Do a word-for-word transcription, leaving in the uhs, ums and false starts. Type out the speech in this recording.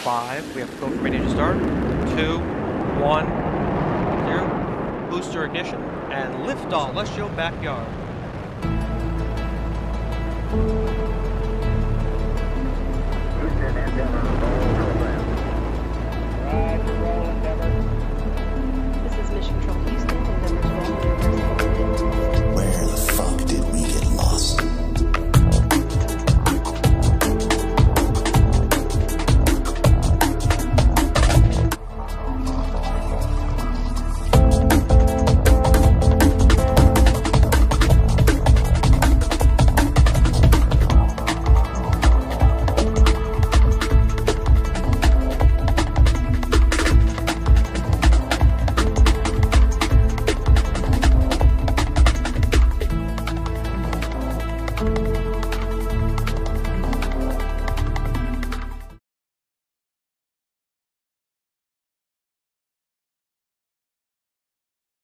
five. We have to go from ready to start. Two, one, zero. Booster ignition and lift off Celestial Backyard. Houston, Endeavor.